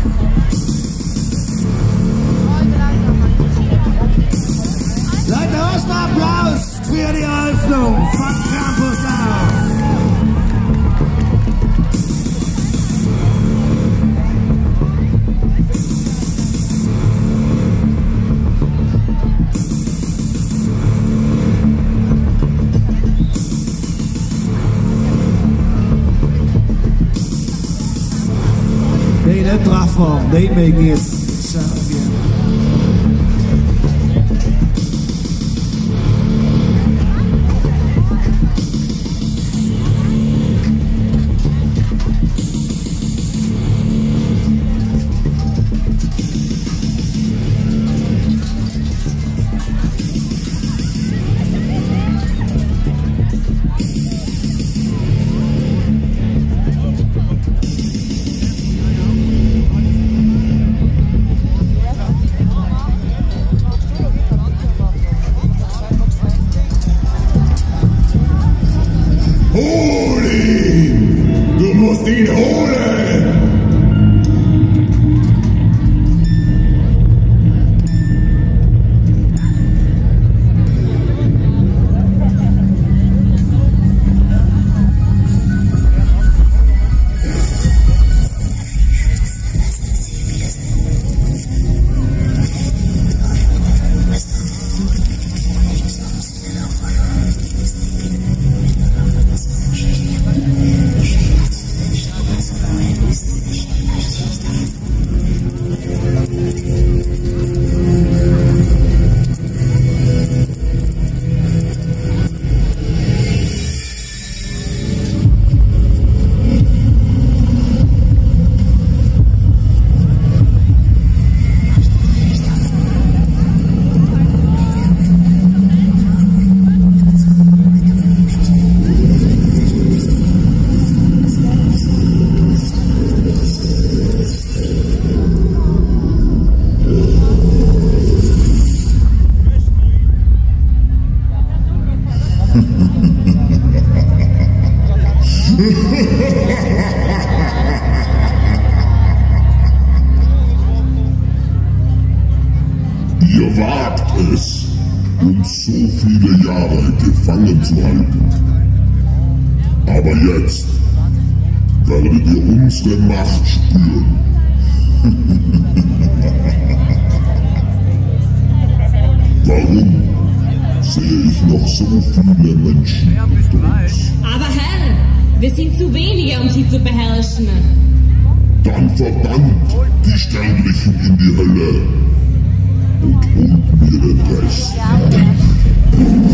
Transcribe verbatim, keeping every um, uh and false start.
Leute, ersten Applaus für die Eröffnung von Krampus Lauf. Nee, nicht draufhauen, nicht wegen jetzt. So, okay. Hol ihn! Du musst ihn holen! Ihr wagt es, uns so viele Jahre gefangen zu halten. Aber jetzt werdet ihr unsere Macht spüren. Warum sehe ich noch so viele Menschen mit uns? Aber Herr, wir sind zu wenige, um sie zu beherrschen. Dann verbannt die Sterblichen in die Hölle und holt mir den Rest.